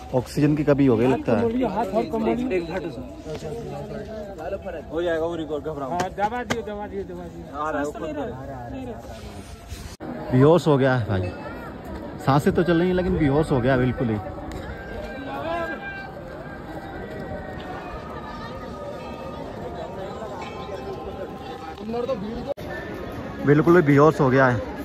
Oxygen की कमी हो गई लगता है। हो जाएगा वो रिकॉर्ड, घबराओ। दवा दियो दवा दियो दवा दियो। बेहोश हो गया है भाई, सांसें तो चल रही हैं लेकिन बेहोश हो गया बिल्कुल ही। बिल्कुल ही बेहोश हो गया है।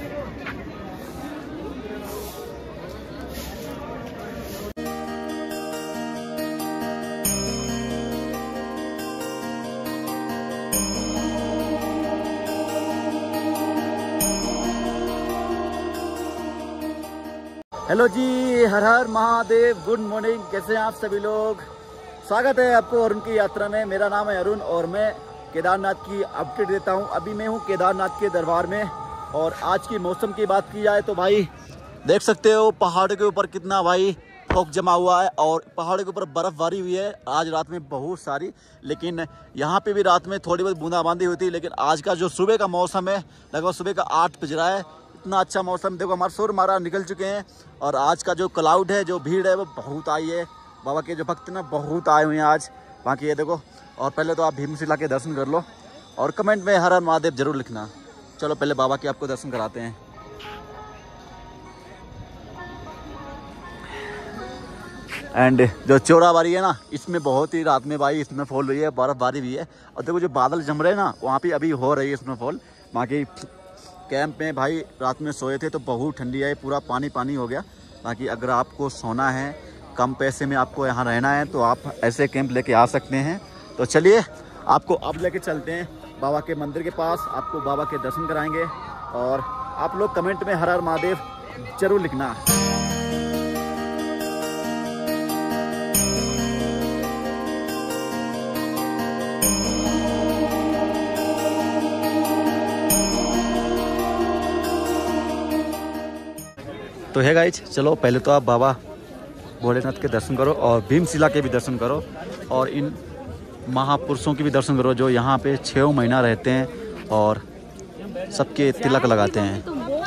हेलो जी, हर हर महादेव, गुड मॉर्निंग। कैसे हैं आप सभी लोग? स्वागत है आपको अरुण की यात्रा में। मेरा नाम है अरुण और मैं केदारनाथ की अपडेट देता हूं। अभी मैं हूं केदारनाथ के दरबार में और आज की मौसम की बात की जाए तो भाई देख सकते हो पहाड़ के ऊपर कितना भाई फॉग जमा हुआ है और पहाड़ के ऊपर बर्फबारी हुई है आज रात में बहुत सारी। लेकिन यहाँ पे भी रात में थोड़ी बहुत बूंदाबांदी हुई थी, लेकिन आज का जो सुबह का मौसम है, लगभग सुबह का 8 बज रहा है, इतना अच्छा मौसम। देखो हमारे सूर्य महाराज निकल चुके हैं और आज का जो क्लाउड है, जो भीड़ है वो बहुत आई है। बाबा के जो भक्त ना बहुत आए हुए हैं आज। बाकी ये देखो, और पहले तो आप भीमशिला के दर्शन कर लो और कमेंट में हर हर महादेव जरूर लिखना। चलो पहले बाबा के आपको दर्शन कराते हैं। एंड जो चोराबाड़ी है ना, इसमें बहुत ही रात में भाई स्नोफॉल हुई है, बर्फबारी भी है। और देखो जो बादल जम रहे हैं ना, वहाँ पे अभी हो रही है स्नोफॉल। बाकी कैंप में भाई रात में सोए थे तो बहुत ठंडी है, पूरा पानी पानी हो गया। बाकी अगर आपको सोना है, कम पैसे में आपको यहाँ रहना है तो आप ऐसे कैंप लेके आ सकते हैं। तो चलिए आपको अब लेके चलते हैं बाबा के मंदिर के पास, आपको बाबा के दर्शन कराएंगे। और आप लोग कमेंट में हर हर महादेव जरूर लिखना। तो है गाइज, चलो पहले तो आप बाबा भोलेनाथ के दर्शन करो और भीमशिला के भी दर्शन करो और इन महापुरुषों के भी दर्शन करो जो यहाँ पे 6 महीना रहते हैं और सबके तिलक लगाते हैं।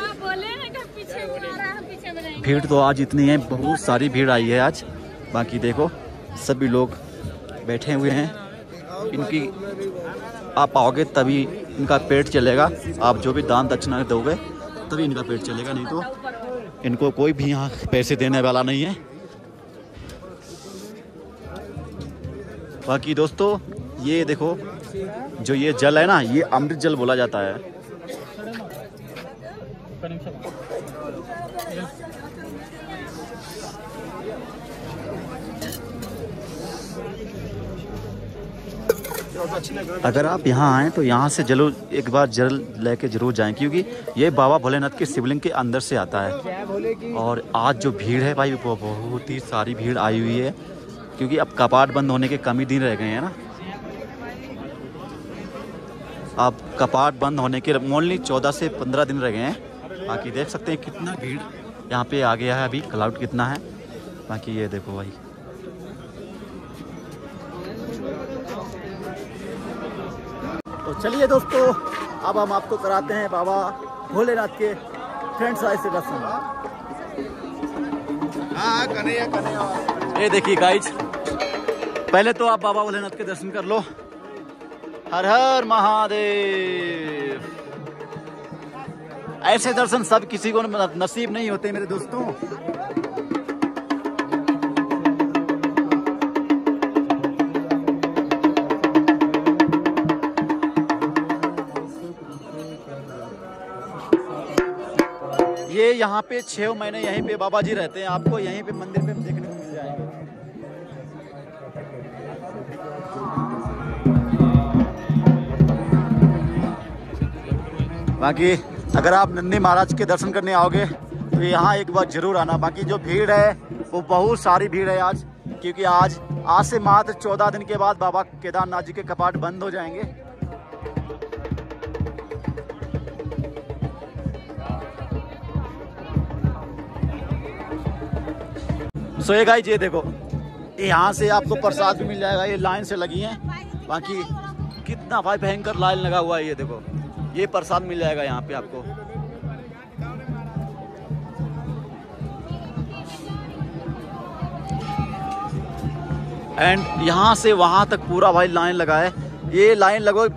भीड़ तो आज इतनी है, बहुत सारी भीड़ आई है आज। बाकी देखो सभी लोग बैठे हुए हैं, इनकी आप आओगे तभी इनका पेट चलेगा। आप जो भी दान दक्षिणा दोगे तभी इनका पेट चलेगा, नहीं तो इनको कोई भी यहाँ पैसे देने वाला नहीं है। बाकी दोस्तों ये देखो, जो ये जल है ना, ये अमृत जल बोला जाता है। अगर आप यहाँ आए तो यहाँ से जरूर एक बार जल लेके जरूर जाएं, क्योंकि ये बाबा भोलेनाथ के शिवलिंग के अंदर से आता है। और आज जो भीड़ है भाई वो बहुत ही सारी भीड़ आई हुई है, क्योंकि अब कपाट बंद होने के कम ही दिन रह गए हैं ना। अब कपाट बंद होने के ओनली 14 से 15 दिन रह गए हैं। बाकी देख सकते हैं कितना भीड़ यहाँ पे आ गया है, अभी क्लाउड कितना है। बाकी ये देखो भाई, तो चलिए दोस्तों अब हम आपको कराते हैं बाबा भोलेनाथ के फ्रेंड्स आए से दर्शन। ये देखिए गाइज, पहले तो आप बाबा भोलेनाथ के दर्शन कर लो। हर हर महादेव। ऐसे दर्शन सब किसी को नसीब नहीं होते मेरे दोस्तों। ये यहाँ पे 6 महीने यहीं पे बाबा जी रहते हैं, आपको यहीं पे मंदिर पे देखने को मिल जाएंगे। बाकी अगर आप नंदी महाराज के दर्शन करने आओगे तो यहाँ एक बार जरूर आना। बाकी जो भीड़ है वो बहुत सारी भीड़ है आज, क्योंकि आज से मात्र 14 दिन के बाद बाबा केदारनाथ जी के कपाट बंद हो जाएंगे। सो ये गाइस, ये देखो यहाँ से आपको प्रसाद भी मिल जाएगा। ये लाइन से लगी है, बाकी कितना भाई भयंकर लाइन लगा हुआ है। ये देखो, ये प्रसाद मिल जाएगा यहाँ पे आपको। एंड यहाँ से वहाँ तक पूरा भाई लाइन लगा है। ये लाइन लगभग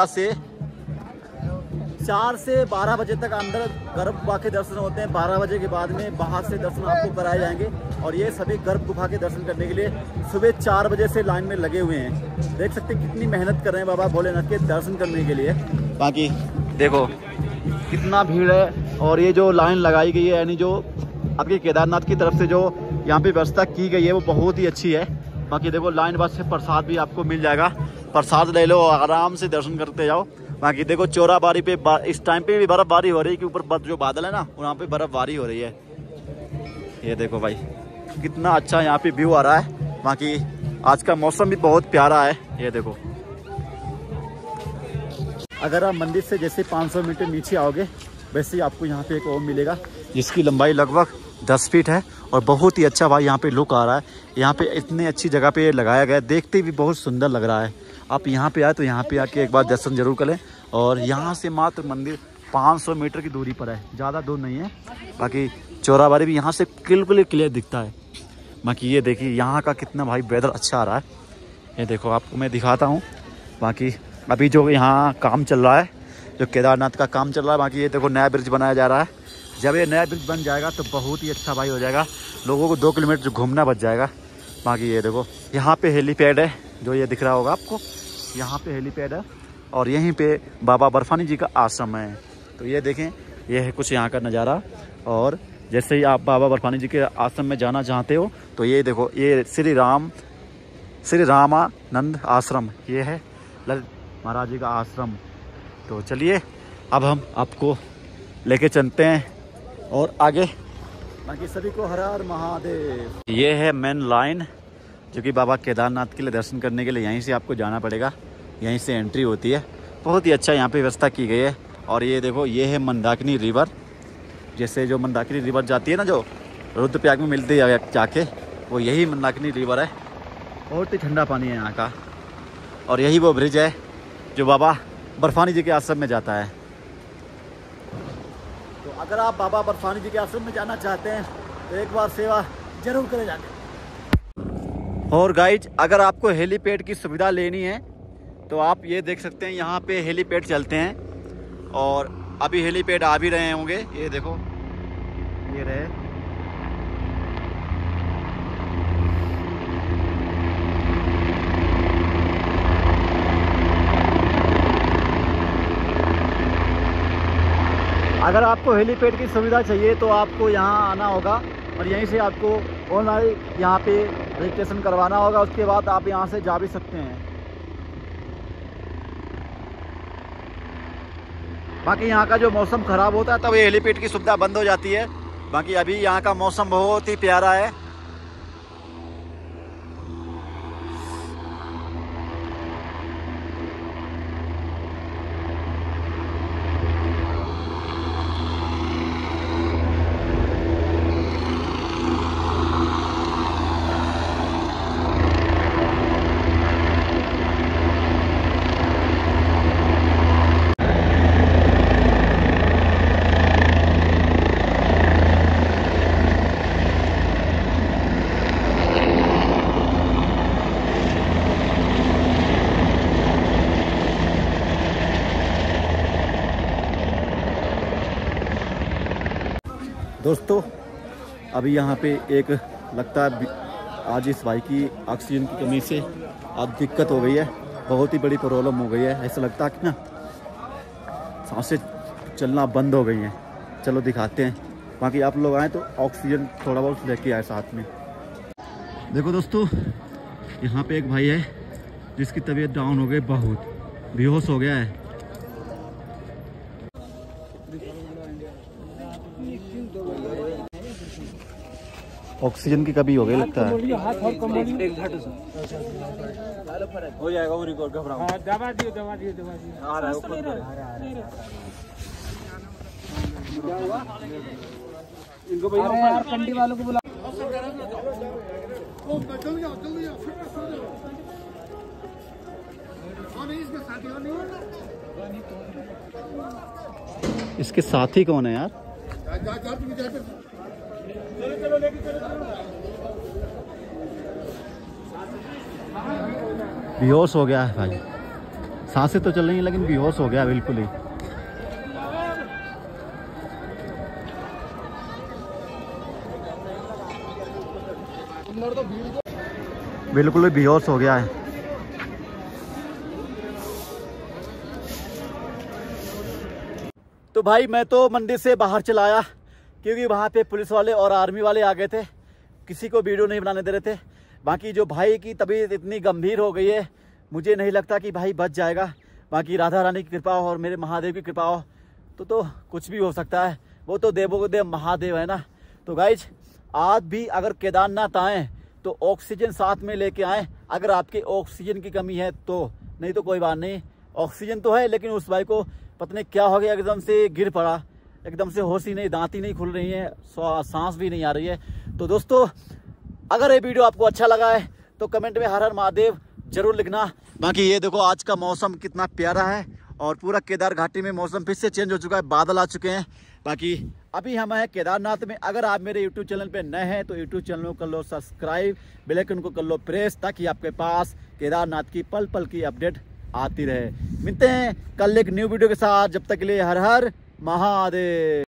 4 से 12 बजे तक अंदर गर्भ गुफा के दर्शन होते हैं। 12 बजे के बाद में बाहर से दर्शन आपको कराए जाएंगे। और ये सभी गर्भ गुफा के दर्शन करने के लिए सुबह 4 बजे से लाइन में लगे हुए हैं। देख सकते हैं कितनी मेहनत कर रहे हैं बाबा भोलेनाथ के दर्शन करने के लिए। बाकी देखो कितना भीड़ है। और ये जो लाइन लगाई गई है, यानी जो आपके केदारनाथ की तरफ से जो यहाँ पे व्यवस्था की गई है, वो बहुत ही अच्छी है। बाकी देखो लाइन बाद से प्रसाद भी आपको मिल जाएगा, प्रसाद ले लो, आराम से दर्शन करते जाओ। बाकी देखो चोराबारी पे इस टाइम पे भी बर्फबारी हो रही है कि ऊपर जो बादल है ना, वहाँ पे बर्फबारी हो रही है। ये देखो भाई कितना अच्छा यहाँ पे व्यू आ रहा है। बाकी आज का मौसम भी बहुत प्यारा है। ये देखो अगर आप मंदिर से जैसे 500 मीटर नीचे आओगे, वैसे ही आपको यहाँ पे एक ओम मिलेगा जिसकी लंबाई लगभग 10 फीट है। और बहुत ही अच्छा भाई यहाँ पे लुक आ रहा है। यहाँ पे इतनी अच्छी जगह पे लगाया गया है, देखते भी बहुत सुंदर लग रहा है। आप यहाँ पे आए तो यहाँ पे आके एक बार दर्शन जरूर करें। और यहाँ से मात्र मंदिर 500 मीटर की दूरी पर है, ज़्यादा दूर नहीं है। बाकी चोराबारी भी यहाँ से बिल्कुल क्लियर दिखता है। बाकी ये देखिए यहाँ का कितना भाई वेदर अच्छा आ रहा है। ये देखो आपको मैं दिखाता हूँ। बाकी अभी जो यहाँ काम चल रहा है, जो केदारनाथ का काम चल रहा है, बाकी ये देखो नया ब्रिज बनाया जा रहा है। जब ये नया ब्रिज बन जाएगा तो बहुत ही अच्छा भाई हो जाएगा, लोगों को 2 किलोमीटर घूमना बच जाएगा। बाकी ये देखो यहाँ पे हेलीपैड है, जो ये दिख रहा होगा आपको, यहाँ पे हेलीपैड है। और यहीं पे बाबा बर्फानी जी का आश्रम है। तो ये देखें, ये है कुछ यहाँ का नज़ारा। और जैसे ही आप बाबा बर्फानी जी के आश्रम में जाना चाहते हो तो ये देखो, ये श्री रामानंद आश्रम, ये है ललित महाराज जी का आश्रम। तो चलिए अब हम आपको लेके चलते हैं और आगे। बाकी सभी को हर हर महादेव। ये है मेन लाइन जो कि बाबा केदारनाथ के लिए दर्शन करने के लिए यहीं से आपको जाना पड़ेगा, यहीं से एंट्री होती है। बहुत ही अच्छा यहाँ पे व्यवस्था की गई है। और ये देखो ये है मंदाकिनी रिवर, जैसे जो मंदाकिनी रिवर जाती है ना, जो रुद्रप्रयाग में मिलती है जाके, वो यही मंदाकिनी रिवर है। बहुत ही ठंडा पानी है यहाँ का। और यही वो ब्रिज है जो बाबा बर्फानी जी के आश्रम में जाता है। तो अगर आप बाबा बर्फानी जी के आश्रम में जाना चाहते हैं तो एक बार सेवा जरूर करें जाके। और गाइज अगर आपको हेलीपैड की सुविधा लेनी है तो आप ये देख सकते हैं, यहाँ पे हेलीपैड चलते हैं। और अभी हेलीपैड आ भी रहे होंगे, ये देखो ये रहे। अगर आपको हेलीपैड की सुविधा चाहिए तो आपको यहाँ आना होगा और यहीं से आपको ऑनलाइन यहाँ पे रजिस्ट्रेशन करवाना होगा। उसके बाद आप यहाँ से जा भी सकते हैं। बाकी यहाँ का जो मौसम ख़राब होता है तब ये हेलीपैड की सुविधा बंद हो जाती है। बाकी अभी यहाँ का मौसम बहुत ही प्यारा है। दोस्तों अभी यहाँ पे एक लगता है आज इस भाई की ऑक्सीजन की कमी से आज दिक्कत हो गई है, बहुत ही बड़ी प्रॉब्लम हो गई है। ऐसा लगता है कि ना सांसें चलना बंद हो गई हैं। चलो दिखाते हैं। बाकी आप लोग आए तो ऑक्सीजन थोड़ा बहुत लेके आए साथ में। देखो दोस्तों यहाँ पे एक भाई है जिसकी तबीयत डाउन हो गई, बहुत बेहोश हो गया है। ऑक्सीजन की कमी हो गई लगता है। हो जाएगा वो रिकॉर्ड, घबराओ। दवा दियो दवा दियो दवा दियो। आ रहा है ऊपर इनको भैया कंडी वालों को बुला। इसके साथी कौन है यार? बेहोश हो गया है भाई, सांसें तो चल रही हैं लेकिन बेहोश हो गया बिल्कुल ही। बिल्कुल ही बेहोश हो गया है। तो भाई मैं तो मंदिर से बाहर चला आया क्योंकि वहाँ पे पुलिस वाले और आर्मी वाले आ गए थे, किसी को वीडियो नहीं बनाने दे रहे थे। बाकी जो भाई की तबीयत इतनी गंभीर हो गई है, मुझे नहीं लगता कि भाई बच जाएगा। बाकी राधा रानी की कृपा हो और मेरे महादेव की कृपा हो तो कुछ भी हो सकता है। वो तो देवों को देव महादेव है ना। तो गाइज आज भी अगर केदारनाथ आए तो ऑक्सीजन साथ में लेके आए, अगर आपके ऑक्सीजन की कमी है तो, नहीं तो कोई बात नहीं। ऑक्सीजन तो है लेकिन उस भाई को पता नहीं क्या हो गया, एकदम से गिर पड़ा, एकदम से होश ही नहीं, दांत ही नहीं खुल रही है, सांस भी नहीं आ रही है। तो दोस्तों अगर ये वीडियो आपको अच्छा लगा है तो कमेंट में हर हर महादेव जरूर लिखना। बाकी ये देखो आज का मौसम कितना प्यारा है और पूरा केदार घाटी में मौसम फिर से चेंज हो चुका है, बादल आ चुके हैं। बाकी अभी हम हैं केदारनाथ में। अगर आप मेरे यूट्यूब चैनल पे नए हैं तो यूट्यूब चैनल को कर लो सब्सक्राइब, बेल आइकन को कर लो प्रेस, ताकि आपके पास केदारनाथ की पल पल की अपडेट आती रहे। मिलते हैं कल एक न्यू वीडियो के साथ, जब तक के लिए हर हर महादेव।